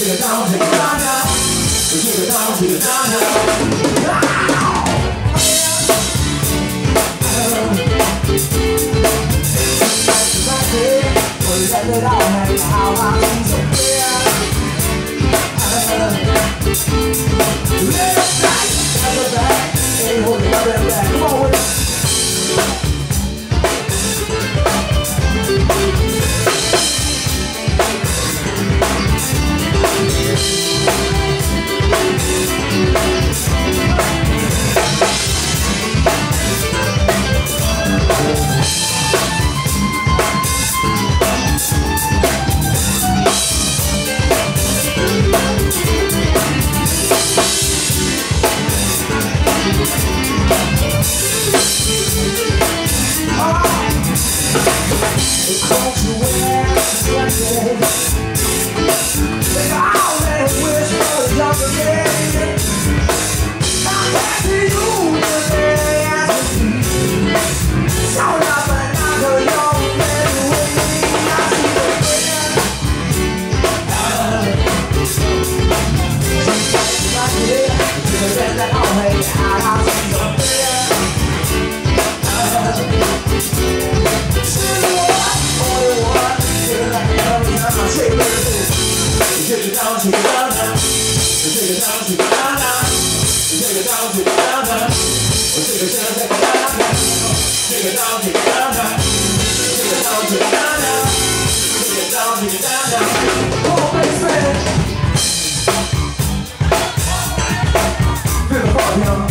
take it down, take it down now. Take it down, take it down now. Let it all hang out, I see so clear. Let it back, let it back. Ain't holding nothing back. Come on with it. Take it down, take it down now. Take it down, take it down now. Take it down, take it down now. Take it down, take it down now. Take it down, take it down now. Take it down, take it down now. Take it down, take it down now. Oh, baby. Feel the funk, yo.